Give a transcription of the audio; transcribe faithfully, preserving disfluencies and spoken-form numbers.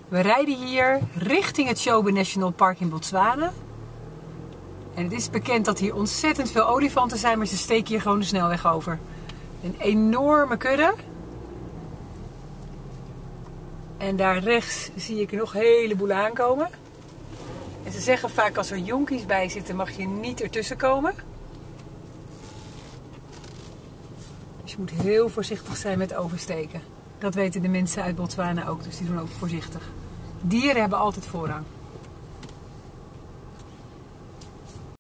We rijden hier richting het Chobe National Park in Botswana. En het is bekend dat hier ontzettend veel olifanten zijn, maar ze steken hier gewoon de snelweg over. Een enorme kudde. En daar rechts zie ik er nog een heleboel aankomen. En ze zeggen vaak als er jonkies bij zitten mag je niet ertussen komen. Dus je moet heel voorzichtig zijn met oversteken. Dat weten de mensen uit Botswana ook, dus die doen ook voorzichtig. Dieren hebben altijd voorrang.